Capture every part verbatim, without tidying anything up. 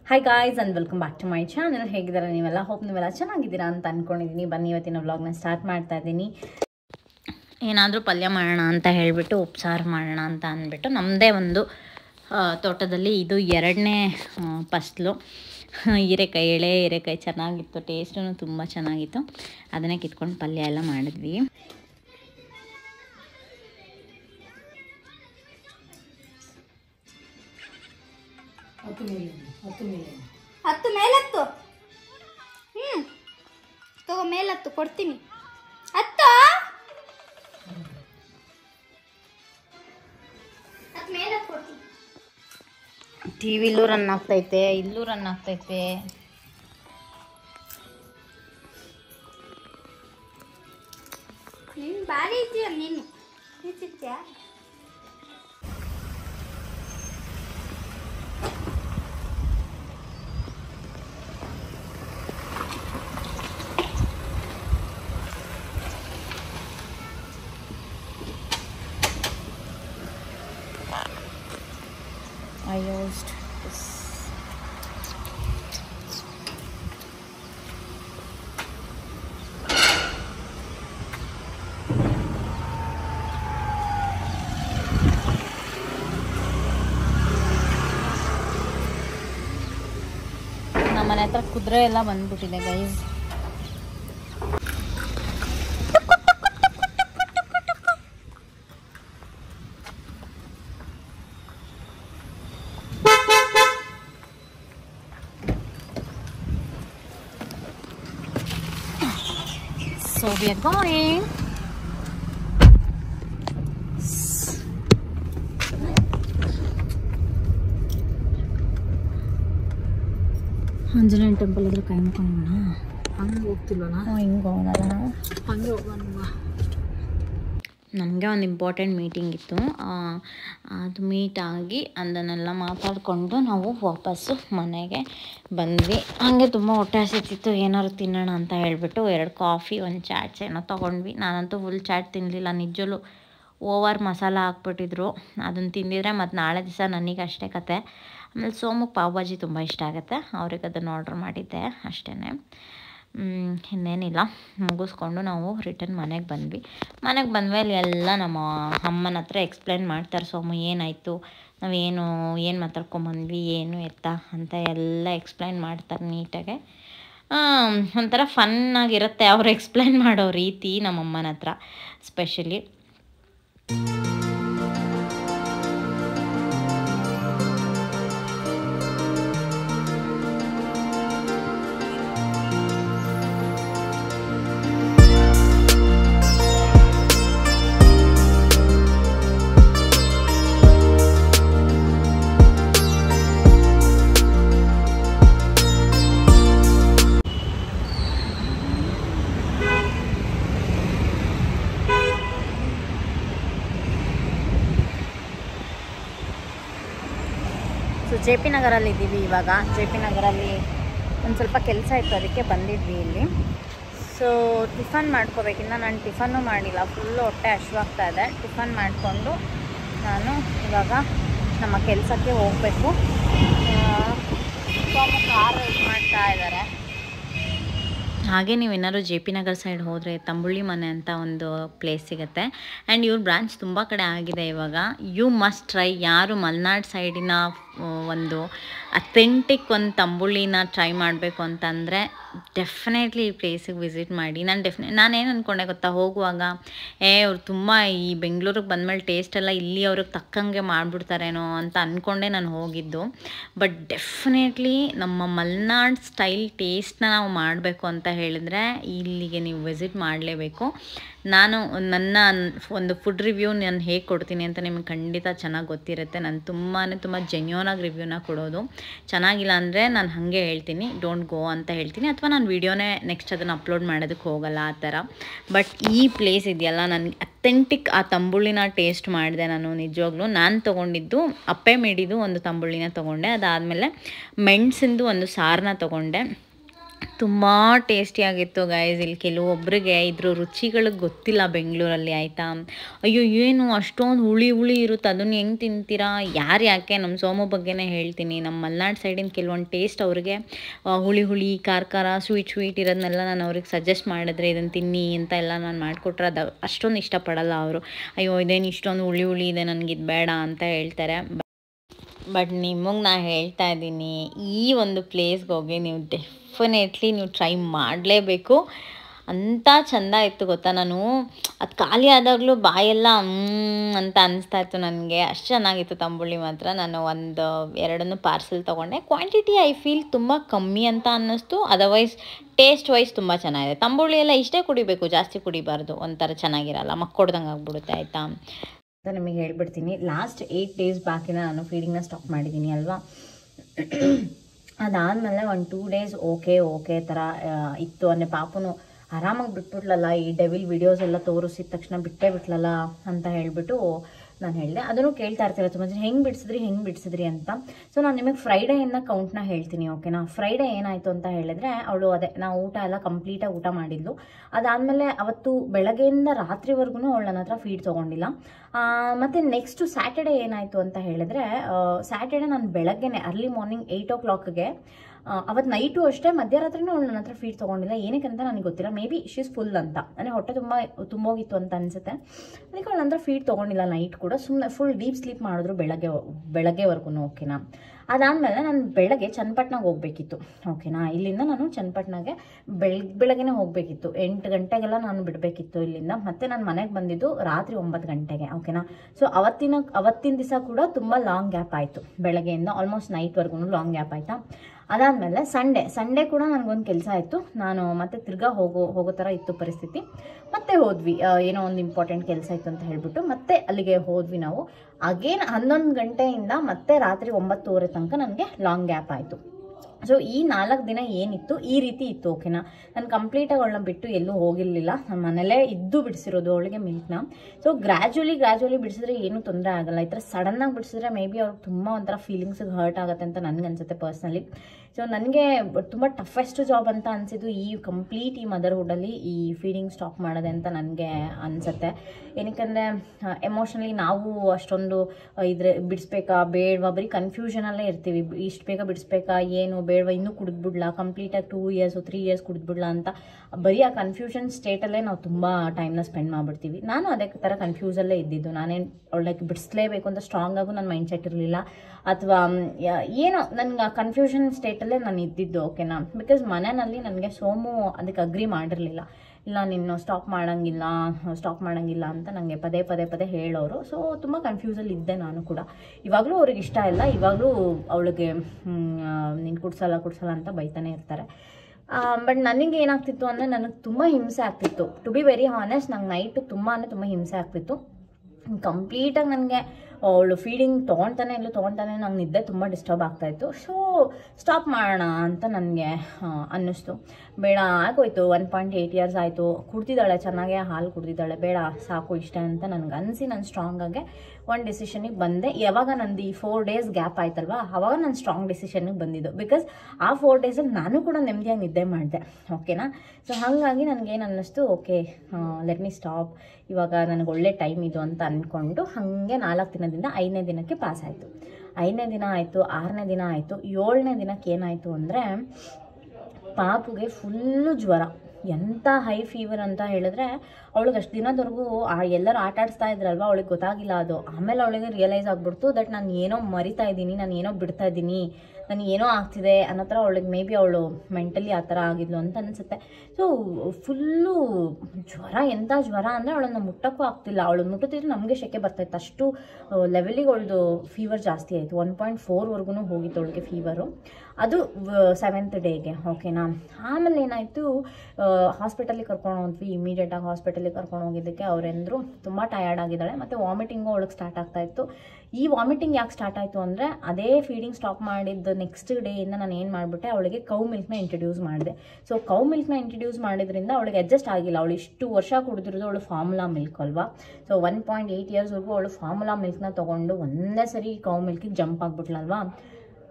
Hi guys and welcome back to my channel. ಹೇಗಿದ್ದಾರೆ ನೀವೆಲ್ಲ? Hope ನೀವೆಲ್ಲ ಚೆನ್ನಾಗಿದ್ದೀರಾ ಅಂತ ಅಂದ್ಕೊಂಡಿದ್ದೀನಿ. ಬನ್ನಿ ಇವತ್ತಿನ ವ್ಲಾಗ್ನ ಸ್ಟಾರ್ಟ್ ಮಾಡ್ತಾ ಇದ್ದೀನಿ. ಏನಾದರೂ ಪಲ್ಯ ಮಾಡೋಣ ಅಂತ ಹೇಳಿಬಿಟ್ಟು ಉಪ್ಸಾರು ಮಾಡೋಣ ಅಂತ ಅಂದ್ಬಿಟ್ಟು ನಮ್ಮದೇ ಒಂದು ತೋಟದಲ್ಲಿ ಇದು ಎರಡನೇ ಫಸ್ಲು ಹೀರೆಕಾಯಿ, ಎಳೆ ಹೀರೆಕಾಯಿ ಚೆನ್ನಾಗಿತ್ತು, ಟೇಸ್ಟೂ ತುಂಬ ಚೆನ್ನಾಗಿತ್ತು. ಅದನ್ನೇ ಕಿತ್ಕೊಂಡು ಪಲ್ಯ ಎಲ್ಲ ಮಾಡಿದ್ವಿ. ಹತ್ತು ಮೇಲತ್ತು ಹ್ಞೂ ತಗೋ, ಮೇಲತ್ತು ಕೊಡ್ತೀನಿ. ಹತ್ತು ಹತ್ತು ಮೇಲತ್ತು ಕೊಡ್ತೀನಿ. ಟಿ ವಿಲೂ ರನ್ ಆಗ್ತೈತೆ, ಇಲ್ಲೂ ರನ್ ಆಗ್ತೈತೆ. ನೀನು ಭಾರಿ ಇದೆಯಾ, ನೀನು ನಿಂತಿದ್ಯಾ? I used this. ನಮ್ಮನೆ ಹತ್ರ ಕುದುರೆ ಎಲ್ಲ ಬಂದ್ಬಿಟ್ಟಿದೆ guys. So we are going. Anjaneya temple ಹತ್ರ ಕೈ ಮುಕ್ಕೊಳ್ಳೋಣ. ಹಂಗೆ ಹೋಗ್ತಿಲ್ವಲ್ಲ, ಹಿಂಗೆ ಹೋಗೋಣ, ಹಂಗೆ ಹೋಗೋಣ. ನಮಗೆ ಒಂದು ಇಂಪಾರ್ಟೆಂಟ್ ಮೀಟಿಂಗ್ ಇತ್ತು. ಅದು ಮೀಟ್ ಆಗಿ ಅದನ್ನೆಲ್ಲ ಮಾತಾಡಿಕೊಂಡು ನಾವು ವಾಪಸ್ಸು ಮನೆಗೆ ಬಂದ್ವಿ. ಹಾಗೆ ತುಂಬ ಹೊಟ್ಟೆ ಹಸಿತಿತ್ತು, ಏನಾದ್ರು ತಿನ್ನೋಣ ಅಂತ ಹೇಳಿಬಿಟ್ಟು ಎರಡು ಕಾಫಿ, ಒಂದು ಚಾಟ್ಸ್ ಏನೋ ತೊಗೊಂಡ್ವಿ. ನಾನಂತೂ ಫುಲ್ ಚಾಟ್ ತಿನ್ನಲಿಲ್ಲ, ನಿಜವೂ ಓವರ್ ಮಸಾಲ ಹಾಕ್ಬಿಟ್ಟಿದ್ರು. ಅದನ್ನು ತಿಂದಿದ್ರೆ ಮತ್ತು ನಾಳೆ ದಿವಸ ನನಗೆ ಅಷ್ಟೇ ಕತೆ. ಆಮೇಲೆ ಸೋಮುಗೆ ಪಾವ್ ಭಾಜಿ ತುಂಬ ಇಷ್ಟ ಆಗುತ್ತೆ, ಅವ್ರಿಗೆ ಅದನ್ನು ಆರ್ಡ್ರ್ ಮಾಡಿದ್ದೆ ಅಷ್ಟೇ. ಇನ್ನೇನಿಲ್ಲ, ಮುಗಿಸ್ಕೊಂಡು ನಾವು ರಿಟರ್ನ್ ಮನೆಗೆ ಬಂದ್ವಿ. ಮನೆಗೆ ಬಂದಮೇಲೆ ಎಲ್ಲ ನಮ್ಮ ಅಮ್ಮನ ಹತ್ರ ಎಕ್ಸ್ಪ್ಲೇನ್ ಮಾಡ್ತಾರೆ. ಸೋಮು ಏನಾಯಿತು, ನಾವೇನು ಏನು ಮಾತಾಡ್ಕೊಂಬಂದ್ವಿ, ಏನು ಎತ್ತ ಅಂತ ಎಲ್ಲ ಎಕ್ಸ್ಪ್ಲೈನ್ ಮಾಡ್ತಾರೆ ನೀಟಾಗೆ. ಒಂಥರ ಫನ್ನಾಗಿರುತ್ತೆ ಅವ್ರು ಎಕ್ಸ್ಪ್ಲೈನ್ ಮಾಡೋ ರೀತಿ ನಮ್ಮ ಅಮ್ಮನ ಹತ್ರ ಸ್ಪೆಷಲಿ. ಸೊ ಜೆ ಪಿ ನಗರಲ್ಲಿ ಇದ್ದೀವಿ ಇವಾಗ. ಜೆ ಪಿ ನಗರಲ್ಲಿ ಒಂದು ಸ್ವಲ್ಪ ಕೆಲಸ ಇತ್ತು, ಅದಕ್ಕೆ ಬಂದಿದ್ವಿ ಇಲ್ಲಿ. ಸೊ ಟಿಫನ್ ಮಾಡ್ಕೋಬೇಕಿನ್ನ ನಾನು ಟಿಫನ್ನು ಮಾಡಿಲ್ಲ, ಫುಲ್ಲು ಹೊಟ್ಟೆ ಹಶ್ವಾಗ್ತಾ ಇದೆ. ಟಿಫನ್ ಮಾಡಿಕೊಂಡು ನಾನು ಇವಾಗ ನಮ್ಮ ಕೆಲಸಕ್ಕೆ ಹೋಗಬೇಕು. ಸೋಮು ಕಾರ್ ಇದು ಮಾಡ್ತಾ ಇದ್ದಾರೆ. ಹಾಗೆ ನೀವೇನಾದ್ರು ಜೆ ಪಿ ನಗರ್ ಸೈಡ್ ಹೋದರೆ ತಂಬುಳಿ ಮನೆ ಅಂತ ಒಂದು ಪ್ಲೇಸ್ ಸಿಗುತ್ತೆ. ಆ್ಯಂಡ್ ಇವ್ರ ಬ್ರಾಂಚ್ ತುಂಬ ಕಡೆ ಆಗಿದೆ ಇವಾಗ. You must try. ಯಾರು ಮಲೆನಾಡು ಸೈಡಿನ ಒಂದು ಅಥೆಂಟಿಕ್ ಒಂದು ತಂಬುಳಿನ ಟ್ರೈ ಮಾಡಬೇಕು ಅಂತಂದರೆ ಡೆಫಿನೆಟ್ಲಿ ಈ ಪ್ಲೇಸಿಗೆ ವಿಸಿಟ್ ಮಾಡಿ. ನಾನು ಡೆಫಿನೆ ನಾನೇನು ಅಂದ್ಕೊಂಡೆ ಗೊತ್ತಾ, ಹೋಗುವಾಗ ಏ ಅವ್ರು ತುಂಬ ಈ ಬೆಂಗಳೂರಿಗೆ ಬಂದಮೇಲೆ ಟೇಸ್ಟ್ ಎಲ್ಲ ಇಲ್ಲಿ ಅವ್ರಿಗೆ ತಕ್ಕಂಗೆ ಮಾಡಿಬಿಡ್ತಾರೇನೋ ಅಂತ ಅಂದ್ಕೊಂಡೆ ನಾನು ಹೋಗಿದ್ದು. ಬಟ್ ಡೆಫಿನೆಟ್ಲಿ ನಮ್ಮ ಮಲೆನಾಡು ಸ್ಟೈಲ್ ಟೇಸ್ಟ್ನ ನಾವು ಮಾಡಬೇಕು ಅಂತ ಹೇಳಿದ್ರೆ ಇಲ್ಲಿಗೆ ನೀವು ವಿಸಿಟ್ ಮಾಡಲೇಬೇಕು. ನಾನು ನನ್ನ ಒಂದು ಫುಡ್ ರಿವ್ಯೂ ನಾನು ಹೇಗೆ ಕೊಡ್ತೀನಿ ಅಂತ ನಿಮಗೆ ಖಂಡಿತ ಚೆನ್ನಾಗಿ ಗೊತ್ತಿರುತ್ತೆ. ನಾನು ತುಂಬಾ ತುಂಬ ಜೆನ್ಯೂನಾಗಿ ರಿವ್ಯೂನ ಕೊಡೋದು. ಚೆನ್ನಾಗಿಲ್ಲ ಅಂದರೆ ನಾನು ಹಾಗೆ ಹೇಳ್ತೀನಿ, ಡೋಂಟ್ ಗೋ ಅಂತ ಹೇಳ್ತೀನಿ, ಅಥವಾ ನಾನು ವೀಡಿಯೋನೇ ನೆಕ್ಸ್ಟ್ ಅದನ್ನು ಅಪ್ಲೋಡ್ ಮಾಡೋದಕ್ಕೆ ಹೋಗಲ್ಲ ಆ ಥರ. ಬಟ್ ಈ ಪ್ಲೇಸ್ ಇದೆಯಲ್ಲ, ನನಗೆ ಅಥೆಂಟಿಕ್ ಆ ತಂಬುಳಿನ ಟೇಸ್ಟ್ ಮಾಡಿದೆ ನಾನು ನಿಜವಾಗ್ಲೂ. ನಾನು ತೊಗೊಂಡಿದ್ದು ಅಪ್ಪೆ ಮೇಡಿದು ಒಂದು ತಂಬುಳಿನ ತೊಗೊಂಡೆ, ಅದಾದಮೇಲೆ ಮೆಣಸಿಂದು ಒಂದು ಸಾರನ್ನ ತೊಗೊಂಡೆ. ತುಂಬ ಟೇಸ್ಟಿಯಾಗಿತ್ತು ಗೈಸ್. ಇಲ್ಲಿ ಕೆಲವೊಬ್ಬರಿಗೆ ಇದ್ರ ರುಚಿಗಳಿಗೆ ಗೊತ್ತಿಲ್ಲ ಬೆಂಗಳೂರಲ್ಲಿ, ಆಯಿತಾ. ಅಯ್ಯೋ ಏನು ಅಷ್ಟೊಂದು ಹುಳಿ ಹುಳಿ ಇರುತ್ತೆ, ಅದನ್ನು ಹೆಂಗೆ ತಿಂತೀರಾ? ಯಾರು ಯಾಕೆ ನಮ್ಮ ಸೋಮು ಬಗ್ಗೆನೇ ಹೇಳ್ತೀನಿ. ನಮ್ಮ ಮಲೆನಾಡು ಸೈಡಿನ ಕೆಲವೊಂದು ಟೇಸ್ಟ್ ಅವ್ರಿಗೆ ಹುಳಿ ಹುಳಿ ಖಾರ ಖಾರ ಸ್ವೀಟ್ ಸ್ವೀಟ್ ಇರೋದನ್ನೆಲ್ಲ ನಾನು ಅವ್ರಿಗೆ ಸಜೆಸ್ಟ್ ಮಾಡಿದ್ರೆ ಇದನ್ನು ತಿನ್ನಿ ಅಂತ ಎಲ್ಲ ನಾನು ಮಾಡಿಕೊಟ್ರೆ ಅದು ಅಷ್ಟೊಂದು ಇಷ್ಟಪಡಲ್ಲ ಅವರು. ಅಯ್ಯೋ ಇದೇನು ಇಷ್ಟೊಂದು ಹುಳಿ ಹುಳಿ ಇದೆ, ನನಗಿದು ಬೇಡ ಅಂತ ಹೇಳ್ತಾರೆ. ಬಟ್ ನಿಮಗೆ ನಾ ಹೇಳ್ತಾ ಇದ್ದೀನಿ, ಈ ಒಂದು ಪ್ಲೇಸ್ಗೆ ಹೋಗಿ ನೀವು ಡೆಫಿನೆಟ್ಲಿ ನೀವು ಟ್ರೈ ಮಾಡಲೇಬೇಕು. ಅಂಥ ಚೆಂದ ಇತ್ತು ಗೊತ್ತಾ. ನಾನು ಅದು ಖಾಲಿ ಆದಾಗಲೂ ಬಾಯೆಲ್ಲ ಅಂತ ಅನಿಸ್ತಾ ಇತ್ತು ನನಗೆ, ಅಷ್ಟು ಚೆನ್ನಾಗಿತ್ತು ತಂಬುಳಿ ಮಾತ್ರ. ನಾನು ಒಂದು ಎರಡನ್ನು ಪಾರ್ಸೆಲ್ ತೊಗೊಂಡೆ. ಕ್ವಾಂಟಿಟಿ ಐ ಫೀಲ್ ತುಂಬ ಕಮ್ಮಿ ಅಂತ ಅನ್ನಿಸ್ತು, ಅದರ್ವೈಸ್ ಟೇಸ್ಟ್ ವೈಸ್ ತುಂಬ ಚೆನ್ನಾಗಿದೆ. ತಂಬುಳಿ ಎಲ್ಲ ಇಷ್ಟೇ ಕುಡಿಬೇಕು, ಜಾಸ್ತಿ ಕುಡಿಬಾರ್ದು, ಒಂಥರ ಚೆನ್ನಾಗಿರಲ್ಲ, ಮಕ್ಕೊಡ್ದಂಗೆ ಆಗ್ಬಿಡುತ್ತೆ, ಆಯಿತಾ. ಅಂತ ನಿಮಗೆ ಹೇಳ್ಬಿಡ್ತೀನಿ, ಲಾಸ್ಟ್ ಏಯ್ಟ್ ಡೇಸ್ ಬ್ಯಾಕಿನ ನಾನು ಫೀಡಿಂಗ್ನ ಸ್ಟಾಪ್ ಮಾಡಿದ್ದೀನಿ ಅಲ್ವಾ. ಅದಾದಮೇಲೆ ಒಂದು ಟೂ ಡೇಸ್ ಓಕೆ ಓಕೆ ಥರ ಇತ್ತು. ಅಂದರೆ ಪಾಪನು ಆರಾಮಾಗಿ ಬಿಟ್ಬಿಟ್ಲಲ್ಲ, ಈ ಡೆವಿಲ್ ವಿಡಿಯೋಸ್ ಎಲ್ಲ ತೋರಿಸಿದ ತಕ್ಷಣ ಬಿಟ್ಟೇ ಬಿಟ್ಲಲ್ಲ ಅಂತ ಹೇಳಿಬಿಟ್ಟು ನಾನು ಹೇಳಿದೆ. ಅದನ್ನು ಕೇಳ್ತಾ ಇರ್ತೀರ ತುಂಬ ಜನ, ಹೆಂಗೆ ಬಿಡಿಸಿದ್ರಿ ಹೆಂಗೆ ಬಿಡಿಸಿದ್ರಿ ಅಂತ. ಸೊ ನಾನು ನಿಮಗೆ ಫ್ರೈಡೇಯಿಂದ ಕೌಂಟ್ನ ಹೇಳ್ತೀನಿ, ಓಕೆನಾ. ಫ್ರೈಡೇ ಏನಾಯಿತು ಅಂತ ಹೇಳಿದ್ರೆ, ಅವಳು ಅದೇ ನಾವು ಊಟ ಎಲ್ಲ ಕಂಪ್ಲೀಟಾಗಿ ಊಟ ಮಾಡಿದ್ಲು. ಅದಾದಮೇಲೆ ಅವತ್ತು ಬೆಳಗ್ಗೆಯಿಂದ ರಾತ್ರಿವರೆಗೂ ಅವಳು ನನ್ನ ಹತ್ರ ಫೀಡ್ ತೊಗೊಂಡಿಲ್ಲ. ಮತ್ತು ನೆಕ್ಸ್ಟು ಸ್ಯಾಟರ್ಡೇ ಏನಾಯಿತು ಅಂತ ಹೇಳಿದ್ರೆ, ಸ್ಯಾಟರ್ಡೇ ನಾನು ಬೆಳಗ್ಗೆನೆ ಅರ್ಲಿ ಮಾರ್ನಿಂಗ್ ಏಯ್ಟ್ ಓ ಕ್ಲಾಕ್ಗೆ ಅವತ್ತು ನೈಟು ಅಷ್ಟೇ ಮಧ್ಯರಾತ್ರಿನೂ ಅವಳು ನನ್ನ ಹತ್ರ ಫೀಡ್ ತೊಗೊಂಡಿಲ್ಲ. ಏನಕ್ಕೆ ಅಂತ ನನಗೆ ಗೊತ್ತಿಲ್ಲ, ಮೇ ಬಿ ಶೀಸ್ ಫುಲ್ ಅಂತ, ಅಂದರೆ ಹೊಟ್ಟೆ ತುಂಬ ತುಂಬೋಗಿತ್ತು ಅಂತ ಅನಿಸುತ್ತೆ. ಅದಕ್ಕೆ ಅವಳು ನಂತರ ಫೀಡ್ ತೊಗೊಂಡಿಲ್ಲ ನೈಟ್ ಕೂಡ, ಸುಮ್ಮನೆ ಫುಲ್ ಡೀಪ್ ಸ್ಲೀಪ್ ಮಾಡಿದ್ರು ಬೆಳಗ್ಗೆ ಬೆಳಗ್ಗೆವರೆಗೂ, ಓಕೆನಾ. ಅದಾದಮೇಲೆ ನಾನು ಬೆಳಗ್ಗೆ ಚನ್ನಪಟ್ಟಣಕ್ಕೆ ಹೋಗಬೇಕಿತ್ತು, ಓಕೆನಾ. ಇಲ್ಲಿಂದ ನಾನು ಚನ್ನಪಟ್ಟಣಕ್ಕೆ ಬೆಳಗ್ಗೆ ಬೆಳಗ್ಗೆನೇ ಹೋಗಬೇಕಿತ್ತು, ಎಂಟು ಗಂಟೆಗೆಲ್ಲ ನಾನು ಬಿಡಬೇಕಿತ್ತು ಇಲ್ಲಿಂದ. ಮತ್ತು ನಾನು ಮನೆಗೆ ಬಂದಿದ್ದು ರಾತ್ರಿ ಒಂಬತ್ತು ಗಂಟೆಗೆ, ಓಕೆನಾ. ಸೊ ಅವತ್ತಿನ ಅವತ್ತಿನ ದಿವಸ ಕೂಡ ತುಂಬ ಲಾಂಗ್ ಗ್ಯಾಪ್ ಆಯಿತು, ಬೆಳಗ್ಗೆಯಿಂದ ಆಲ್ಮೋಸ್ಟ್ ನೈಟ್ವರೆಗೂ ಲಾಂಗ್ ಗ್ಯಾಪ್ ಆಯಿತಾ. ಅದಾದಮೇಲೆ ಸಂಡೇ ಸಂಡೇ ಕೂಡ ನನಗೊಂದು ಕೆಲಸ ಇತ್ತು, ನಾನು ಮತ್ತೆ ತಿರ್ಗಾ ಹೋಗೋ ಹೋಗೋ ಥರ ಇತ್ತು ಪರಿಸ್ಥಿತಿ. ಮತ್ತೆ ಹೋದ್ವಿ, ಏನೋ ಒಂದು ಇಂಪಾರ್ಟೆಂಟ್ ಕೆಲಸ ಇತ್ತು ಅಂತ ಹೇಳ್ಬಿಟ್ಟು ಮತ್ತೆ ಅಲ್ಲಿಗೆ ಹೋದ್ವಿ ನಾವು. ಅಗೇನ್ ಹನ್ನೊಂದು ಗಂಟೆಯಿಂದ ಮತ್ತೆ ರಾತ್ರಿ ಒಂಬತ್ತುವರೆ ತನಕ ನನಗೆ ಲಾಂಗ್ ಗ್ಯಾಪ್ ಆಯಿತು. ಸೊ ಈ ನಾಲ್ಕು ದಿನ ಏನಿತ್ತು ಈ ರೀತಿ ಇತ್ತು, ಓಕೆನಾ. ನಾನು ಕಂಪ್ಲೀಟಾಗಿ ಅವಳನ್ನ ಬಿಟ್ಟು ಎಲ್ಲೂ ಹೋಗಿರಲಿಲ್ಲ, ನಮ್ಮ ಮನೇಲೇ ಇದ್ದು ಬಿಡಿಸಿರೋದು ಅವಳಿಗೆ ಮಿಲ್ಕ್ನ. ಸೊ ಗ್ರ್ಯಾಜುಲಿ ಗ್ರ್ಯಾಜುಲಿ ಬಿಡಿಸಿದ್ರೆ ಏನೂ ತೊಂದರೆ ಆಗಲ್ಲ. ಈ ಥರ ಸಡನ್ನಾಗಿ ಬಿಡಿಸಿದ್ರೆ ಮೇ ಬಿ ಅವ್ರಿಗೆ ತುಂಬ ಒಂಥರ ಫೀಲಿಂಗ್ಸಿಗೆ ಹರ್ಟ್ ಆಗುತ್ತೆ ಅಂತ ನನಗೆ ಅನಿಸುತ್ತೆ ಪರ್ಸ್ನಲಿ. ಸೊ ನನಗೆ ತುಂಬ ಟಫೆಸ್ಟ್ ಜಾಬ್ ಅಂತ ಅನಿಸಿದ್ದು ಈ ಕಂಪ್ಲೀಟ್ ಈ ಮದರ್ಹುಡ್ಡಲ್ಲಿ ಈ ಫೀಡಿಂಗ್ ಸ್ಟಾಪ್ ಮಾಡೋದೆ ಅಂತ ನನಗೆ ಅನಿಸುತ್ತೆ. ಏನಕ್ಕೆಂದರೆ ಎಮೋಷ್ನಲಿ ನಾವು ಅಷ್ಟೊಂದು ಇದ್ರೆ ಬಿಡಿಸ್ಬೇಕಾ ಬೇಡವಾ ಬರೀ ಕನ್ಫ್ಯೂಷನಲ್ಲೇ ಇರ್ತೀವಿ. ಇಷ್ಟು ಬೇಗ ಬಿಡಿಸ್ಬೇಕಾ ಏನು ಬೇಡವಾ, ಇನ್ನೂ ಕುಡಿದ್ಬಿಡ್ಲಾ, ಕಂಪ್ಲೀಟಾಗಿ ಟೂ ಇಯರ್ಸು ತ್ರೀ ಇಯರ್ಸ್ ಕುಡಿದ್ಬಿಡ್ಲಾ ಅಂತ ಬರೀ ಆ ಕನ್ಫ್ಯೂಷನ್ ಸ್ಟೇಟಲ್ಲೇ ನಾವು ತುಂಬ ಟೈಮ್ನ ಸ್ಪೆಂಡ್ ಮಾಡಿಬಿಡ್ತೀವಿ. ನಾನು ಅದೇ ಥರ ಕನ್ಫ್ಯೂಸಲ್ಲೇ ಇದ್ದಿದ್ದು. ನಾನೇನು ಅವಳಕ್ಕೆ ಬಿಡಿಸ್ಲೇಬೇಕು ಅಂತ ಸ್ಟ್ರಾಂಗಾಗೂ ನನ್ನ ಮೈಂಡ್ ಸೆಟ್ ಇರಲಿಲ್ಲ, ಅಥವಾ ಏನೋ ನನಗೆ ಆ ಕನ್ಫ್ಯೂಷನ್ ಸ್ಟೇಟಲ್ಲೇ ನಾನು ಇದ್ದಿದ್ದು, ಓಕೆನಾ. ಬಿಕಾಸ್ ಮನೆಯಲ್ಲಿ ನನಗೆ ಸೋಮು ಅದಕ್ಕೆ ಅಗ್ರಿ ಮಾಡಿರಲಿಲ್ಲ, ಇಲ್ಲ ನೀನು ಸ್ಟಾಪ್ ಮಾಡೋಂಗಿಲ್ಲ ಸ್ಟಾಪ್ ಮಾಡೋಂಗಿಲ್ಲ ಅಂತ ನನಗೆ ಪದೇ ಪದೇ ಪದೇ ಹೇಳೋರು. ಸೊ ತುಂಬ ಕನ್ಫ್ಯೂಸಲ್ಲಿ ಇದ್ದೆ ನಾನು ಕೂಡ. ಇವಾಗಲೂ ಅವ್ರಿಗೆ ಇಷ್ಟ ಇಲ್ಲ, ಇವಾಗಲೂ ಅವಳಿಗೆ ನೀನು ಕುಡ್ಸಲ್ಲ ಕುಡ್ಸಲ್ಲ ಅಂತ ಬೈತಾನೆ ಇರ್ತಾರೆ. ಬಟ್ ನನಗೆ ಏನಾಗ್ತಿತ್ತು ಅಂದರೆ ನನಗೆ ತುಂಬ ಹಿಂಸೆ ಆಗ್ತಿತ್ತು. ಟು ಬಿ ವೆರಿ ಹಾನೆಸ್ಟ್, ನಂಗೆ ನೈಟು ತುಂಬ ಅಂದರೆ ತುಂಬ ಹಿಂಸೆ ಆಗ್ತಿತ್ತು. ಕಂಪ್ಲೀಟಾಗಿ ನನಗೆ ಅವಳು ಫೀಡಿಂಗ್ ತೊಗೊಳ್ತಾನೆ ಇಲ್ಲೂ ತೊಗೊಳ್ತಾನೆ ನಂಗೆ ನಿದ್ದೆ ತುಂಬ ಡಿಸ್ಟರ್ಬ್ ಆಗ್ತಾಯಿತ್ತು. ಸೊ ಸ್ಟಾಪ್ ಮಾಡೋಣ ಅಂತ ನನಗೆ ಅನ್ನಿಸ್ತು. ಬೇಡ ಆಗೋಯ್ತು, ಒನ್ ಪಾಯಿಂಟ್ ಏಯ್ಟ್ ಇಯರ್ಸ್ ಆಯಿತು, ಕುಡ್ದಿದ್ದಾಳೆ ಚೆನ್ನಾಗೆ ಹಾಲು ಕುಡ್ದಿದ್ದಾಳೆ, ಬೇಡ ಸಾಕು ಇಷ್ಟ ಅಂತ ನನಗೆ ಅನಿಸಿ ನಾನು ಸ್ಟ್ರಾಂಗಾಗೆ ಒಂದು ಡಿಸಿಷನಿಗೆ ಬಂದೆ. ಯಾವಾಗ ನಂದು ಈ ಫೋರ್ ಡೇಸ್ ಗ್ಯಾಪ್ ಆಯ್ತಲ್ವ, ಆವಾಗ ನಾನು ಸ್ಟ್ರಾಂಗ್ ಡಿಸಿಷನ್ಗೆ ಬಂದಿದ್ದು. ಬಿಕಾಸ್ ಆ ಫೋರ್ ಡೇಸಲ್ಲಿ ನಾನು ಕೂಡ ನೆಮ್ಮದಿಯಾಗಿ ನಿದ್ದೆ ಮಾಡಿದೆ, ಓಕೆನಾ. ಸೊ ಹಾಗಾಗಿ ನನಗೇನು ಅನ್ನಿಸ್ತು, ಓಕೆ ಲೆಟ್ ಮಿ ಸ್ಟಾಪ್, ಇವಾಗ ನನಗೆ ಒಳ್ಳೆ ಟೈಮ್ ಇದು ಅಂತ ಅಂದ್ಕೊಂಡು ಹಾಗೆ ನಾಲ್ಕು ದಿನದಿಂದ ಐದನೇ ದಿನಕ್ಕೆ ಪಾಸ್ ಆಯಿತು. ಐದನೇ ದಿನ ಆಯಿತು, ಆರನೇ ದಿನ ಆಯಿತು, ಏಳನೇ ದಿನಕ್ಕೆ ಏನಾಯಿತು ಅಂದರೆ ಪಾಪುಗೆ ಫುಲ್ಲು ಜ್ವರ. ಎಂಥ ಹೈ ಫೀವರ್ ಅಂತ ಹೇಳಿದ್ರೆ ಅವಳಿಗೆ ಅಷ್ಟು ದಿನದವರೆಗೂ ಎಲ್ಲರೂ ಆಟ ಆಡಿಸ್ತಾ ಇದ್ರಲ್ವ, ಅವಳಿಗೆ ಗೊತ್ತಾಗಿಲ್ಲ ಅದು. ಆಮೇಲೆ ಅವಳಿಗೆ ರಿಯಲೈಸ್ ಆಗ್ಬಿಡ್ತು ದಟ್ ನಾನು ಏನೋ ಮರಿತಾ ಇದ್ದೀನಿ, ನಾನು ಏನೋ ಬಿಡ್ತಾ ಇದ್ದೀನಿ, ನನಗೆ ಏನೋ ಆಗ್ತಿದೆ ಅನ್ನೋ ಥರ ಅವಳಿಗೆ ಮೇ ಬಿ ಅವಳು ಮೆಂಟಲಿ ಆ ಥರ ಆಗಿದ್ಲು ಅಂತ ಅನಿಸುತ್ತೆ. ಸೊ ಫುಲ್ಲು ಜ್ವರ, ಎಂಥ ಜ್ವರ ಅಂದರೆ ಅವಳನ್ನು ಮುಟ್ಟೋಕ್ಕೂ ಆಗ್ತಿಲ್ಲ. ಅವಳು ಮುಟ್ಟುತ್ತಿದ್ರೆ ನಮಗೆ ಶೆಕೆ ಬರ್ತಾಯಿತ್ತು, ಅಷ್ಟು ಲೆವೆಲಿಗೆ ಅವಳದು ಫೀವರ್ ಜಾಸ್ತಿ ಆಯಿತು. ಒನ್ ಪಾಯಿಂಟ್ ಫೋರ್ವರೆಗೂ ಹೋಗಿತ್ತು ಅವಳಿಗೆ ಫೀವರು, ಅದು ಸೆವೆಂತ್ ಡೇಗೆ, ಓಕೆನಾ. ಆಮೇಲೆ ಏನಾಯಿತು, ಹಾಸ್ಪಿಟಲಿಗೆ ಕರ್ಕೊಂಡು ಹೋದ್ವಿ. ಇಮಿಡಿಯೇಟಾಗಿ ಹಾಸ್ಪಿಟಲಿಗೆ ಕರ್ಕೊಂಡು ಹೋಗಿದ್ದಕ್ಕೆ ಅವರೆಂದರು ತುಂಬ ಟಯರ್ಡ್ ಆಗಿದ್ದಾಳೆ, ಮತ್ತು ವಾಮಿಟಿಂಗು ಅವಳಿಗೆ ಸ್ಟಾರ್ಟ್ ಆಗ್ತಾಯಿತ್ತು. ಈ ವಾಮಿಟಿಂಗ್ ಯಾಕೆ ಸ್ಟಾರ್ಟ್ ಆಯಿತು ಅಂದರೆ ಅದೇ ಫೀಡಿಂಗ್ ಸ್ಟಾಪ್ ಮಾಡಿದ್ದು ನೆಕ್ಸ್ಟ್ ಡೇಯಿಂದ ನಾನು ಏನು ಮಾಡಿಬಿಟ್ಟೆ, ಅವಳಿಗೆ ಕೌ ಮಿಲ್ಕ್ನ ಇಂಟ್ರಡ್ಯೂಸ್ ಮಾಡಿದೆ. ಸೊ ಕೌ ಮಿಲ್ಕ್ನ ಇಂಟ್ರಡ್ಯೂಸ್ ಮಾಡಿದ್ರಿಂದ ಅವಳಿಗೆ ಅಡ್ಜಸ್ಟ್ ಆಗಿಲ್ಲ. ಅವಳು ಇಷ್ಟು ವರ್ಷ ಕುಡಿದಿರೋದು ಅವಳು ಫಾರ್ಮುಲಾ ಮಿಲ್ಕ್ ಅಲ್ವಾ. ಸೊ ಒನ್ ಪಾಯಿಂಟ್ ಏಯ್ಟ್ ಇಯರ್ಸ್ವರೆಗೂ ಅವಳು ಫಾರ್ಮುಲಾ ಮಿಲ್ಕ್ನ ತೊಗೊಂಡು ಒಂದೇ ಸರಿ ಕೌ ಮಿಲ್ಕಿಗೆ ಜಂಪ್ ಆಗಿಬಿಟ್ಲಲ್ವಾ.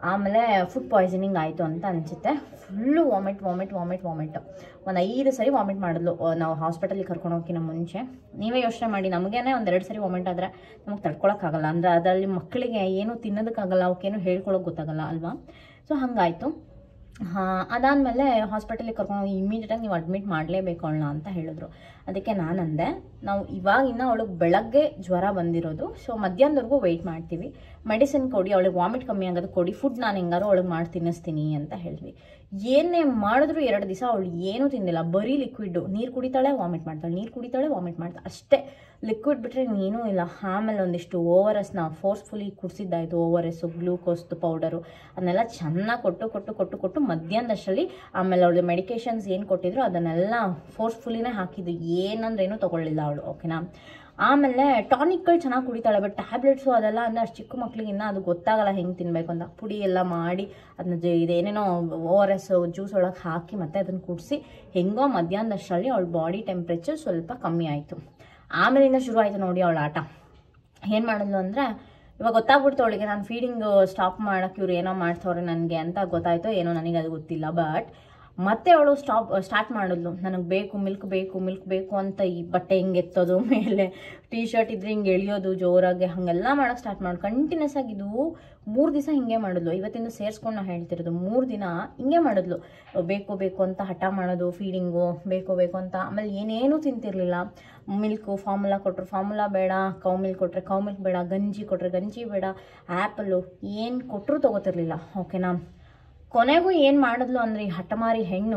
ಆಮೇಲೆ ಫುಡ್ ಪಾಯ್ಸನಿಂಗ್ ಆಯಿತು ಅಂತ ಅನಿಸುತ್ತೆ. Full vomit vomit vomit vomit ಒಂದು ಐದು ಸರಿ ವಾಮಿಟ್ ಮಾಡಿದ್ಲು ನಾವು ಹಾಸ್ಪಿಟಲಿಗೆ ಕರ್ಕೊಂಡು ಹೋಗಿನ ಮುಂಚೆ. ನೀವೇ ಯೋಚನೆ ಮಾಡಿ, ನಮಗೇನೆ ಒಂದೆರಡು ಸರಿ ವಾಮಿಟ್ ಆದರೆ ನಮಗೆ ತಡ್ಕೊಳಕ್ಕಾಗಲ್ಲ. ಅಂದರೆ ಅದರಲ್ಲಿ ಮಕ್ಕಳಿಗೆ ಏನೂ ತಿನ್ನೋದಕ್ಕಾಗಲ್ಲ, ಅವಕ್ಕೇನು ಹೇಳ್ಕೊಳಕ್ಕೆ ಗೊತ್ತಾಗಲ್ಲ ಅಲ್ವಾ. ಸೊ ಹಾಗಾಯಿತು. ಹಾಂ, ಅದಾದಮೇಲೆ ಹಾಸ್ಪಿಟಲಿಗೆ ಕರ್ಕೊಂಡು ಇಮಿಡಿಯೇಟಾಗಿ ನೀವು ಅಡ್ಮಿಟ್ ಮಾಡಲೇಬೇಕು ಅವಳನ್ನ ಅಂತ ಹೇಳಿದ್ರು. ಅದಕ್ಕೆ ನಾನಂದೆ, ನಾವು ಇವಾಗಿನ ಅವಳಿಗೆ ಬೆಳಗ್ಗೆ ಜ್ವರ ಬಂದಿರೋದು, ಸೊ ಮಧ್ಯಾಹ್ನದವರೆಗೂ ವೆಯ್ಟ್ ಮಾಡ್ತೀವಿ, ಮೆಡಿಸಿನ್ ಕೊಡಿ, ಅವಳಿಗೆ ವಾಮಿಟ್ ಕಮ್ಮಿ ಆಗೋದು ಕೊಡಿ, ಫುಡ್ ನಾನು ಹೆಂಗಾರು ಅವಳಿಗೆ ಮಾಡಿ ತಿನ್ನಿಸ್ತೀನಿ ಅಂತ ಹೇಳಿದ್ವಿ. ಏನೇ ಮಾಡಿದ್ರು ಎರಡು ದಿವಸ ಅವಳು ಏನೂ ತಿಂದಿಲ್ಲ, ಬರೀ ಲಿಕ್ವಿಡ್ಡು. ನೀರು ಕುಡಿತಾಳೆ ವಾಮಿಟ್ ಮಾಡ್ತಾಳೆ, ನೀರು ಕುಡಿತಾಳೆ ವಾಮಿಟ್ ಮಾಡ್ತಾಳೆ, ಅಷ್ಟೇ. ಲಿಕ್ವಿಡ್ ಬಿಟ್ಟರೆ ಏನೂ ಇಲ್ಲ. ಆಮೇಲೆ ಒಂದಿಷ್ಟು ಓ ಆರ್ ಎಸ್ನ ಫೋರ್ಸ್ಫುಲಿ ಕುಡಿಸಿದ್ದಾಯಿತು. ಓ ಆರ್ ಎಸ್ಸು, ಗ್ಲೂಕೋಸ್ದು ಪೌಡರು ಅದನ್ನೆಲ್ಲ ಚೆನ್ನಾಗಿ ಕೊಟ್ಟು ಕೊಟ್ಟು ಕೊಟ್ಟು ಕೊಟ್ಟು ಮಧ್ಯಾಹ್ನದಷ್ಟರಲ್ಲಿ ಆಮೇಲೆ ಅವಳು ಮೆಡಿಕೇಷನ್ಸ್ ಏನು ಕೊಟ್ಟಿದ್ರು ಅದನ್ನೆಲ್ಲ ಫೋರ್ಸ್ಫುಲಿನೇ ಹಾಕಿದ್ದು. ಏನಂದ್ರೆ ಏನೂ ತೊಗೊಳ್ಳಿಲ್ಲ ಅವಳು, ಓಕೆನಾ. ಆಮೇಲೆ ಟಾನಿಕ್ಗಳು ಚೆನ್ನಾಗಿ ಕುಡಿತಾಳೆ, ಬಟ್ ಟ್ಯಾಬ್ಲೆಟ್ಸು ಅದೆಲ್ಲ ಅಂದರೆ ಅಷ್ಟು ಚಿಕ್ಕ ಮಕ್ಳಿಗೆ ಇನ್ನೂ ಅದು ಗೊತ್ತಾಗಲ್ಲ ಹೆಂಗೆ ತಿನ್ನಬೇಕು ಅಂತ. ಪುಡಿ ಎಲ್ಲ ಮಾಡಿ ಅದನ್ನ ಇದೇನೇನೋ ಓ ಆರ್ ಎಸ್ ಜ್ಯೂಸ್ ಒಳಗೆ ಹಾಕಿ ಮತ್ತೆ ಅದನ್ನು ಕುಡಿಸಿ ಹೆಂಗೋ ಮಧ್ಯಾಹ್ನದಷ್ಟರಲ್ಲಿ ಅವಳ ಬಾಡಿ ಟೆಂಪ್ರೇಚರ್ ಸ್ವಲ್ಪ ಕಮ್ಮಿ ಆಯಿತು. ಆಮೇಲಿಂದ ಶುರು ಆಯಿತು ನೋಡಿ ಅವಳ ಆಟ. ಏನು ಮಾಡಿದ್ಲು ಅಂದರೆ, ಇವಾಗ ಗೊತ್ತಾಗ್ಬಿಡ್ತು ಅವಳಿಗೆ ನಾನು ಫೀಡಿಂಗ್ ಸ್ಟಾಪ್ ಮಾಡೋಕ್ಕೆ ಇವ್ರು ಏನೋ ಮಾಡ್ತವ್ರೆ ನನಗೆ ಅಂತ ಗೊತ್ತಾಯಿತು, ಏನೋ ನನಗೆ ಅದು ಗೊತ್ತಿಲ್ಲ. ಬಟ್ ಮತ್ತೆ ಅವಳು ಸ್ಟಾಪ್ ಸ್ಟಾರ್ಟ್ ಮಾಡಿದ್ಲು, ನನಗೆ ಬೇಕು ಮಿಲ್ಕ್ ಬೇಕು ಮಿಲ್ಕ್ ಬೇಕು ಅಂತ. ಈ ಬಟ್ಟೆ ಹಿಂಗೆ ಎತ್ತೋದು, ಮೇಲೆ ಟೀ ಶರ್ಟ್ ಇದ್ರೆ ಹಿಂಗೆ ಎಳಿಯೋದು ಜೋರಾಗಿ, ಹಾಗೆಲ್ಲ ಮಾಡೋಕ್ಕೆ ಸ್ಟಾರ್ಟ್ ಮಾಡಿ ಕಂಟಿನ್ಯೂಸ್ ಆಗಿದ್ದು ಮೂರು ದಿವಸ ಹಿಂಗೆ ಮಾಡಿದ್ಲು. ಇವತ್ತಿಂದ ಸೇರಿಸ್ಕೊಂಡು ನಾವು ಹೇಳ್ತಿರೋದು, ಮೂರು ದಿನ ಹಿಂಗೆ ಮಾಡಿದ್ಲು. ಬೇಕು ಬೇಕು ಅಂತ ಹಠ ಮಾಡೋದು, ಫೀಡಿಂಗು ಬೇಕು ಬೇಕು ಅಂತ. ಆಮೇಲೆ ಏನೇನೂ ತಿಂತಿರ್ಲಿಲ್ಲ. ಮಿಲ್ಕು ಫಾರ್ಮುಲಾ ಕೊಟ್ಟರು ಫಾರ್ಮುಲಾ ಬೇಡ, ಕೌ ಮಿಲ್ಕ್ ಕೊಟ್ಟರೆ ಕೌ ಮಿಲ್ಕ್ ಬೇಡ, ಗಂಜಿ ಕೊಟ್ಟರೆ ಗಂಜಿ ಬೇಡ, ಆ್ಯಪಲ್ಲು ಏನು ಕೊಟ್ಟರು ತೊಗೋತಿರ್ಲಿಲ್ಲ, ಓಕೆನಾ. ಕೊನೆಗೂ ಏನು ಮಾಡಿದ್ಲು ಅಂದರೆ, ಈ ಹಠಮಾರಿ ಹೆಣ್ಣು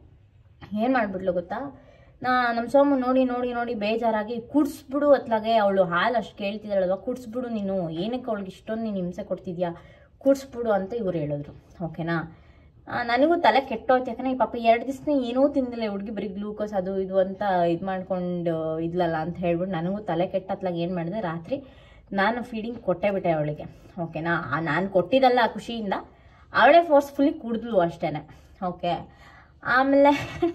ಏನು ಮಾಡಿಬಿಡ್ಲು ಗೊತ್ತಾ, ನಾ ನಮ್ಮ ಸೋಮು ನೋಡಿ ನೋಡಿ ನೋಡಿ ಬೇಜಾರಾಗಿ ಕುಡಿಸ್ಬಿಡು ಅತ್ಲಾಗೆ, ಅವಳು ಹಾಲು ಅಷ್ಟು ಕೇಳ್ತಿದ್ದಾಳಲ್ವ, ಕುಡಿಸ್ಬಿಡು ನೀನು, ಏನಕ್ಕೆ ಅವಳಿಗೆ ಇಷ್ಟೊಂದು ನೀನು ಹಿಂಸೆ ಕೊಡ್ತಿದ್ಯಾ, ಕುಡಿಸ್ಬಿಡು ಅಂತ ಇವ್ರು ಹೇಳಿದ್ರು, ಓಕೆನಾ. ನನಗೂ ತಲೆ ಕೆಟ್ಟೋಯ್ತು, ಯಾಕಂದರೆ ಈ ಪಾಪ ಎರಡು ದಿವಸ ಏನೂ ತಿಂದಿಲ್ಲ ಹುಡುಗಿ, ಬರೀ ಗ್ಲೂಕೋಸ್ ಅದು ಇದು ಅಂತ ಇದು ಮಾಡ್ಕೊಂಡು ಇದ್ಲಲ್ಲ ಅಂತ ಹೇಳ್ಬಿಟ್ಟು ನನಗೂ ತಲೆ ಕೆಟ್ಟತ್ಲಾಗ ಏನು ಮಾಡಿದೆ, ರಾತ್ರಿ ನಾನು ಫೀಡಿಂಗ್ ಕೊಟ್ಟೇ ಬಿಟ್ಟೆ ಅವಳಿಗೆ, ಓಕೆನಾ. ನಾನು ಕೊಟ್ಟಿದ್ದಲ್ಲ ಖುಷಿಯಿಂದ, ಅವಳೇ ಫೋರ್ಸ್ಫುಲಿ ಕುಡಿದ್ಲು ಅಷ್ಟೇ, ಓಕೆ. ಆಮೇಲೆ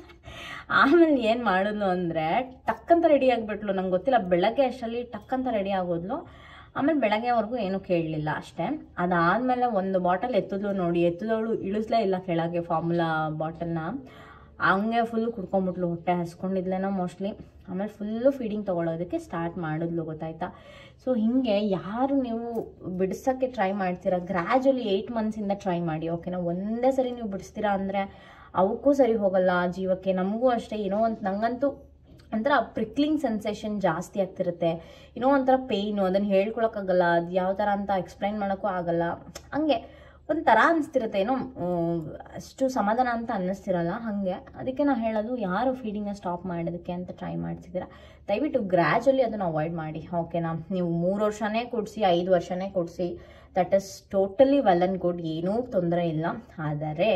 ಆಮೇಲೆ ಏನು ಮಾಡಿದ್ಲು ಅಂದರೆ, ಟಕ್ಕಂತ ರೆಡಿ ಆಗಿಬಿಟ್ಲು. ನಂಗೆ ಗೊತ್ತಿಲ್ಲ, ಬೆಳಗ್ಗೆ ಅಷ್ಟರಲ್ಲಿ ಟಕ್ಕಂತ ರೆಡಿ ಆಗೋದ್ಲು. ಆಮೇಲೆ ಬೆಳಗ್ಗೆವರೆಗೂ ಏನೂ ಕೇಳಲಿಲ್ಲ ಅಷ್ಟೇ. ಅದಾದಮೇಲೆ ಒಂದು ಬಾಟಲ್ ಎತ್ತಿದ್ಲು ನೋಡಿ, ಎತ್ತಿದವಳು ಇಳಿಸ್ಲೇ ಇಲ್ಲ ಕೆಳಗೆ ಫಾರ್ಮುಲಾ ಬಾಟಲ್ನ, ಹಂಗೆ ಫುಲ್ಲು ಕುಡ್ಕೊಂಬಿಟ್ಲು, ಹೊಟ್ಟೆ ಹಸ್ಕೊಂಡಿದ್ಲೇನೋ ಮೋಸ್ಟ್ಲಿ. ಆಮೇಲೆ ಫುಲ್ಲು ಫೀಡಿಂಗ್ ತೊಗೊಳೋದಕ್ಕೆ ಸ್ಟಾರ್ಟ್ ಮಾಡಿದ್ಲು, ಗೊತ್ತಾಯ್ತಾ. ಸೊ ಹೀಗೆ ಯಾರು ನೀವು ಬಿಡಿಸೋಕ್ಕೆ ಟ್ರೈ ಮಾಡ್ತೀರಾ, ಗ್ರ್ಯಾಜುಲಿ ಏಯ್ಟ್ ಮಂತ್ಸಿಂದ ಟ್ರೈ ಮಾಡಿ, ಓಕೆನಾ. ಒಂದೇ ಸರಿ ನೀವು ಬಿಡಿಸ್ತೀರಾ ಅಂದರೆ ಅವಕ್ಕೂ ಸರಿ ಹೋಗಲ್ಲ ಜೀವಕ್ಕೆ, ನಮಗೂ ಅಷ್ಟೇ. ಏನೋ ಒಂದು ನಂಗಂತೂ ಒಂಥರ ಪ್ರಿಕ್ಲಿಂಗ್ ಸೆನ್ಸೇಷನ್ ಜಾಸ್ತಿ ಆಗ್ತಿರುತ್ತೆ, ಏನೋ ಒಂಥರ ಪೇಯ್ನು, ಅದನ್ನು ಹೇಳ್ಕೊಳಕ್ಕಾಗಲ್ಲ, ಅದು ಯಾವ ಥರ ಅಂತ ಎಕ್ಸ್ಪ್ಲೈನ್ ಮಾಡೋಕ್ಕೂ ಆಗಲ್ಲ. ಹಂಗೆ ಒಂಥರ ಅನಿಸ್ತಿರುತ್ತೆ, ಏನೋ ಅಷ್ಟು ಸಮಾಧಾನ ಅಂತ ಅನ್ನಿಸ್ತಿರಲ್ಲ ಹಾಗೆ. ಅದಕ್ಕೆ ನಾನು ಹೇಳೋದು, ಯಾರು ಫೀಡಿಂಗ್ನ ಸ್ಟಾಪ್ ಮಾಡೋದಕ್ಕೆ ಅಂತ ಟ್ರೈ ಮಾಡ್ತಿದ್ದೀರಾ, ದಯವಿಟ್ಟು ಗ್ರ್ಯಾಜುಲಿ ಅದನ್ನು ಅವಾಯ್ಡ್ ಮಾಡಿ, ಓಕೆನಾ. ನೀವು ಮೂರು ವರ್ಷನೇ ಕೊಡಿಸಿ ಐದು ವರ್ಷನೇ ಕೊಡಿಸಿ, that is totally well and good, ಏನೂ ತೊಂದರೆ ಇಲ್ಲ. ಆದರೆ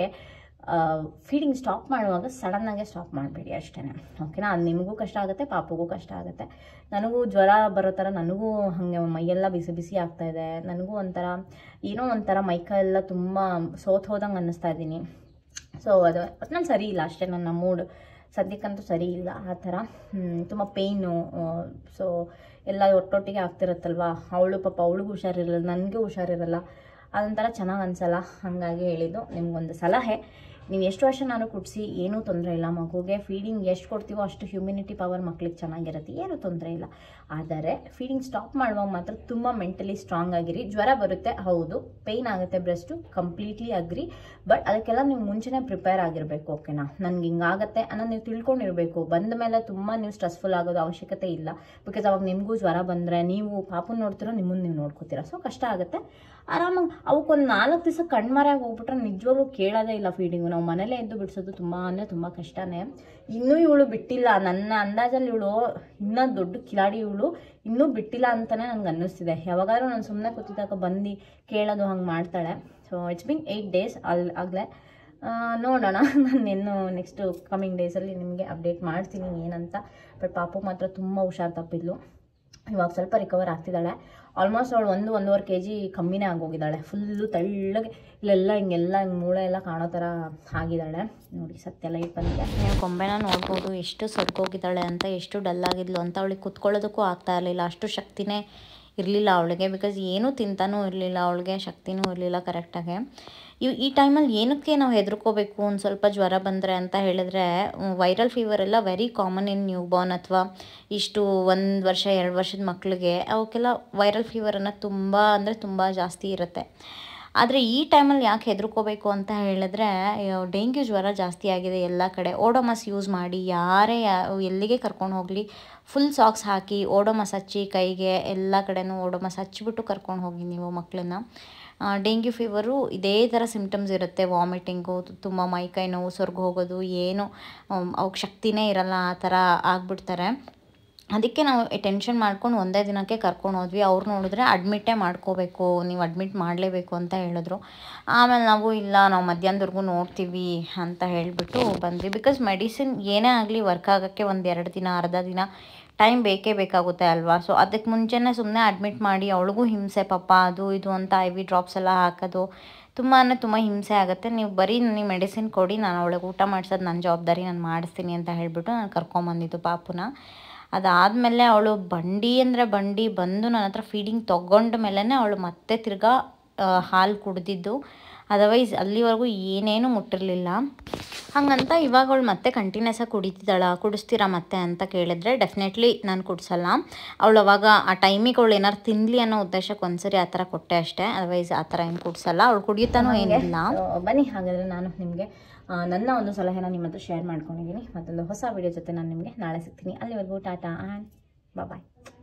ಫೀಡಿಂಗ್ ಸ್ಟಾಪ್ ಮಾಡುವಾಗ ಸಡನ್ನಾಗೆ ಸ್ಟಾಪ್ ಮಾಡಬೇಡಿ ಅಷ್ಟೇ, ಓಕೆನಾ. ಅದು ನಿಮಗೂ ಕಷ್ಟ ಆಗುತ್ತೆ, ಪಾಪಗೂ ಕಷ್ಟ ಆಗುತ್ತೆ. ನನಗೂ ಜ್ವರ ಬರೋ ಥರ ನನಗೂ ಹಾಗೆ ಮೈಯೆಲ್ಲ ಬಿಸಿ ಬಿಸಿ ಆಗ್ತಾಯಿದೆ, ನನಗೂ ಒಂಥರ ಏನೋ ಒಂಥರ ಮೈಕೈ ಎಲ್ಲ ತುಂಬ ಸೋತ್ ಹೋದಂಗೆ ಅನ್ನಿಸ್ತಾ ಇದ್ದೀನಿ. ಸೊ ಅದು ಒಟ್ನಲ್ಲಿ ಸರಿ ಇಲ್ಲ ಅಷ್ಟೇ, ನನ್ನ ಮೂಡ್ ಸದ್ಯಕ್ಕಂತೂ ಸರಿ ಇಲ್ಲ ಆ ಥರ. ತುಂಬ ಪೇಯ್ನು, ಸೊ ಎಲ್ಲ ಒಟ್ಟೊಟ್ಟಿಗೆ ಆಗ್ತಿರುತ್ತಲ್ವ. ಅವಳು ಪಾಪ ಅವಳಿಗೂ ಹುಷಾರಿರಲ್ಲ, ನನಗೂ ಹುಷಾರಿರಲ್ಲ, ಅದೊಂಥರ ಚೆನ್ನಾಗಿ ಅನಿಸಲ್ಲ. ಹಾಗಾಗಿ ಹೇಳಿದ್ದು ನಿಮ್ಗೊಂದು ಸಲಹೆ, ನೀವು ಎಷ್ಟು ವರ್ಷ ನಾನು ಕುಡಿಸಿ ಏನೂ ತೊಂದರೆ ಇಲ್ಲ. ಮಗುಗೆ ಫೀಡಿಂಗ್ ಎಷ್ಟು ಕೊಡ್ತೀವೋ ಅಷ್ಟು ಹ್ಯೂಮಿನಿಟಿ ಪವರ್ ಮಕ್ಳಿಗೆ ಚೆನ್ನಾಗಿರುತ್ತೆ, ಏನೂ ತೊಂದರೆ ಇಲ್ಲ. ಆದರೆ ಫೀಡಿಂಗ್ ಸ್ಟಾಪ್ ಮಾಡುವಾಗ ಮಾತ್ರ ತುಂಬ ಮೆಂಟಲಿ ಸ್ಟ್ರಾಂಗ್ ಆಗಿರಿ. ಜ್ವರ ಬರುತ್ತೆ ಹೌದು, ಪೇಯ್ನ್ ಆಗುತ್ತೆ ಬ್ರೆಸ್ಟು, ಕಂಪ್ಲೀಟ್ಲಿ ಅಗ್ರಿ. ಬಟ್ ಅದಕ್ಕೆಲ್ಲ ನೀವು ಮುಂಚೆನೇ ಪ್ರಿಪೇರ್ ಆಗಿರಬೇಕು, ಓಕೆನಾ. ನನಗೆ ಹಿಂಗಾಗತ್ತೆ ಅನ್ನೋದು ನೀವು ತಿಳ್ಕೊಂಡಿರಬೇಕು. ಬಂದ ಮೇಲೆ ತುಂಬ ನೀವು ಸ್ಟ್ರೆಸ್ಫುಲ್ ಆಗೋದು ಅವಶ್ಯಕತೆ ಇಲ್ಲ. ಬಿಕಾಸ್ ಅವಾಗ ನಿಮಗೂ ಜ್ವರ ಬಂದರೆ ನೀವು ಪಾಪು ನೋಡ್ತೀರೋ, ನಿಮ್ಮನ್ನು ನೀವು ನೋಡ್ಕೋತೀರ, ಸೊ ಕಷ್ಟ ಆಗುತ್ತೆ. ಆರಾಮಾಗಿ ಅವಕ್ಕೊಂದು ನಾಲ್ಕು ದಿವಸ ಕಣ್ಮರೆಯಾಗಿ ಹೋಗ್ಬಿಟ್ರೆ ನಿಜವಾಗ್ಲೂ ಕೇಳೋದೇ ಇಲ್ಲ ಫೀಡಿಂಗು. ನಾವು ಮನೇಲೇ ಎದ್ದು ಬಿಡಿಸೋದು ತುಂಬ ಅಂದರೆ ತುಂಬ ಕಷ್ಟನೇ. ಇನ್ನೂ ಇವಳು ಬಿಟ್ಟಿಲ್ಲ, ನನ್ನ ಅಂದಾಜಲ್ಲಿ ಇವಳು ಇನ್ನೂ ದೊಡ್ಡ ಕಿಲಾಡಿ, ಇವಳು ಇನ್ನೂ ಬಿಟ್ಟಿಲ್ಲ ಅಂತಲೇ ನನಗೆ ಅನ್ನಿಸ್ತಿದೆ. ಯಾವಾಗಾದ್ರೂ ನಾನು ಸುಮ್ಮನೆ ಕೂತಿದ್ದಾಗ ಬಂದು ಕೇಳೋದು ಹಂಗೆ ಮಾಡ್ತಾಳೆ. So it's been eight days ಅಲ್ಲಿ ಆಗಲೇ, ನೋಡೋಣ. ನಾನು ಇನ್ನು ನೆಕ್ಸ್ಟು ಕಮಿಂಗ್ ಡೇಸಲ್ಲಿ ನಿಮಗೆ ಅಪ್ಡೇಟ್ ಮಾಡ್ತೀನಿ ಏನಂತ. ಬಟ್ ಪಾಪು ಮಾತ್ರ ತುಂಬ ಹುಷಾರು ತಪ್ಪಿದ್ಲು. ಇವಾಗ ಸ್ವಲ್ಪ ರಿಕವರ್ ಆಗ್ತಿದ್ದಾಳೆ. ಆಲ್ಮೋಸ್ಟ್ ಅವಳು ಒಂದು ಒಂದೂವರೆ ಕೆ ಜಿ ಕಮ್ಮಿನೇ ಆಗೋಗಿದ್ದಾಳೆ. ಫುಲ್ಲು ತೆಳ್ಳಗೆ ಇಲ್ಲೆಲ್ಲ ಹಿಂಗೆಲ್ಲ ಹಿಂಗೆ ಮೂಳೆ ಎಲ್ಲ ಕಾಣೋ ಥರ ಆಗಿದ್ದಾಳೆ. ನೋಡಿ ಸತ್ಯ ಲೈಟ್ ಬಂದಿದೆ, ನೀವು ಕೊಂಬೆನ ನೋಡ್ಬೋದು ಎಷ್ಟು ಸೊರ್ಗೋಗಿದ್ದಾಳೆ ಅಂತ, ಎಷ್ಟು ಡಲ್ ಆಗಿದ್ಲು ಅಂತ. ಅವಳಿಗೆ ಕುತ್ಕೊಳ್ಳೋದಕ್ಕೂ ಆಗ್ತಾ ಇರಲಿಲ್ಲ, ಅಷ್ಟು ಶಕ್ತಿನೇ ಇರಲಿಲ್ಲ ಅವಳಿಗೆ, ಬಿಕಾಸ್ ಏನೂ ತಿಂತಾನೂ ಇರಲಿಲ್ಲ, ಅವಳಿಗೆ ಶಕ್ತಿನೂ ಇರಲಿಲ್ಲ ಕರೆಕ್ಟಾಗಿ. ಇವು ಈ ಟೈಮಲ್ಲಿ ಏನಕ್ಕೆ ನಾವು ಹೆದರ್ಕೋಬೇಕು ಒಂದು ಸ್ವಲ್ಪ ಜ್ವರ ಬಂದರೆ ಅಂತ ಹೇಳಿದ್ರೆ, ವೈರಲ್ ಫೀವರ್ ಎಲ್ಲ very common in newborn ಅಥವಾ ಇಷ್ಟು ಒಂದು ವರ್ಷ ಎರಡು ವರ್ಷದ ಮಕ್ಕಳಿಗೆ ಅವಕ್ಕೆಲ್ಲ ವೈರಲ್ ಫೀವರ್ ಅನ್ನೋದು ತುಂಬ ಅಂದರೆ ತುಂಬ ಜಾಸ್ತಿ ಇರುತ್ತೆ. ಆದರೆ ಈ ಟೈಮಲ್ಲಿ ಯಾಕೆ ಹೆದರ್ಕೋಬೇಕು ಅಂತ ಹೇಳಿದ್ರೆ, ಡೆಂಗ್ಯೂ ಜ್ವರ ಜಾಸ್ತಿ ಆಗಿದೆ ಎಲ್ಲ ಕಡೆ. ಓಡೋಮಸ್ ಯೂಸ್ ಮಾಡಿ, ಯಾರೇ ಎಲ್ಲಿಗೆ ಕರ್ಕೊಂಡು ಹೋಗಲಿ ಫುಲ್ ಸಾಕ್ಸ್ ಹಾಕಿ ಓಡೋಮಸ್ ಹಚ್ಚಿ ಕೈಗೆ ಎಲ್ಲ ಕಡೆನೂ ಓಡೋಮಸ್ ಹಚ್ಚಿಬಿಟ್ಟು ಕರ್ಕೊಂಡು ಹೋಗಿ ನೀವು ಮಕ್ಕಳನ್ನ. ಡೆಂಗ್ಯೂ ಫೀವರು ಇದೇ ಥರ ಸಿಮ್ಟಮ್ಸ್ ಇರುತ್ತೆ, ವಾಮಿಟಿಂಗು, ತುಂಬ ಮೈಕೈ ನೋವು, ಸೊರ್ಗು ಹೋಗೋದು, ಏನು ಅವಕ್ಕೆ ಶಕ್ತಿನೇ ಇರಲ್ಲ, ಆ ಥರ ಆಗಿಬಿಡ್ತಾರೆ. ಅದಕ್ಕೆ ನಾವು ಟೆನ್ಷನ್ ಮಾಡ್ಕೊಂಡು ಒಂದೇ ದಿನಕ್ಕೆ ಕರ್ಕೊಂಡು ಹೋದ್ವಿ. ಅವ್ರು ನೋಡಿದ್ರೆ ಅಡ್ಮಿಟ್ಟೇ ಮಾಡ್ಕೋಬೇಕು, ನೀವು ಅಡ್ಮಿಟ್ ಮಾಡಲೇಬೇಕು ಅಂತ ಹೇಳಿದ್ರು. ಆಮೇಲೆ ನಾವು ಇಲ್ಲ ನಾವು ಮಧ್ಯಾಹ್ನದವರೆಗೂ ನೋಡ್ತೀವಿ ಅಂತ ಹೇಳಿಬಿಟ್ಟು ಬಂದ್ವಿ. ಬಿಕಾಸ್ ಮೆಡಿಸಿನ್ ಏನೇ ಆಗಲಿ ವರ್ಕ್ ಆಗೋಕ್ಕೆ ಒಂದು ಎರಡು ದಿನ ಅರ್ಧ ದಿನ ಟೈಮ್ ಬೇಕೇ ಬೇಕಾಗುತ್ತೆ ಅಲ್ವಾ. ಸೊ ಅದಕ್ಕೆ ಮುಂಚೆನೇ ಸುಮ್ಮನೆ ಅಡ್ಮಿಟ್ ಮಾಡಿ ಅವಳಿಗೂ ಹಿಂಸೆ ಪಾಪ, ಅದು ಇದು ಅಂತ ಐ ವಿ ಡ್ರಾಪ್ಸ್ ಎಲ್ಲ ಹಾಕೋದು ತುಂಬಾ ಅಂದರೆ ತುಂಬ ಹಿಂಸೆ ಆಗುತ್ತೆ. ನೀವು ಬರೀ ನನಗೆ ಮೆಡಿಸಿನ್ ಕೊಡಿ, ನಾನು ಅವಳಿಗೆ ಊಟ ಮಾಡಿಸೋದು ನನ್ನ ಜವಾಬ್ದಾರಿ, ನಾನು ಮಾಡಿಸ್ತೀನಿ ಅಂತ ಹೇಳಿಬಿಟ್ಟು ನಾನು ಕರ್ಕೊಂಬಂದಿದ್ದು ಪಾಪುನ. ಅದಾದಮೇಲೆ ಅವಳು ಬಂಡಿ ಅಂದರೆ ಬಂಡಿ ಬಂದು ನನ್ನ ಹತ್ರ ಫೀಡಿಂಗ್ ತೊಗೊಂಡ ಮೇಲೇ ಅವಳು ಮತ್ತೆ ತಿರ್ಗಾ ಹಾಲು ಕುಡ್ದಿದ್ದು. ಅದರ್ವೈಸ್ ಅಲ್ಲಿವರೆಗೂ ಏನೇನು ಮುಟ್ಟಿರಲಿಲ್ಲ. ಹಾಗಂತ ಇವಾಗ ಅವಳು ಮತ್ತೆ ಕಂಟಿನ್ಯೂಸಾಗಿ ಕುಡಿತಿದ್ದಾಳ, ಕುಡಿಸ್ತೀರಾ ಮತ್ತೆ ಅಂತ ಕೇಳಿದ್ರೆ ಡೆಫಿನೆಟ್ಲಿ ನಾನು ಕುಡಿಸಲ್ಲ. ಅವಳು ಅವಾಗ ಆ ಟೈಮಿಗೆ ಅವಳು ಏನಾರು ತಿನ್ನಲಿ ಅನ್ನೋ ಉದ್ದೇಶಕ್ಕೆ ಒಂದ್ಸರಿ ಆ ಥರ ಕೊಟ್ಟೆ ಅಷ್ಟೇ, ಅದರ್ವೈಸ್ ಆ ಥರ ಏನು ಕುಡಿಸಲ್ಲ. ಅವಳು ಕುಡಿಯುತ್ತಾನೂ ಏನಿಲ್ಲ. ಬನ್ನಿ ಹಾಗಾದರೆ ನಾನು ನಿಮಗೆ ನನ್ನ ಒಂದು ಸಲಹೆನ ನಿಮ್ಮ ಹತ್ರ ಶೇರ್ ಮಾಡ್ಕೊಂಡಿದ್ದೀನಿ. ಮತ್ತೊಂದು ಹೊಸ ವಿಡಿಯೋ ಜೊತೆ ನಾನು ನಿಮಗೆ ನಾಳೆ ಸಿಗ್ತೀನಿ. ಅಲ್ಲಿವರೆಗೂ ಟಾಟಾ ಆ್ಯಂಡ್ ಬಾಯ್.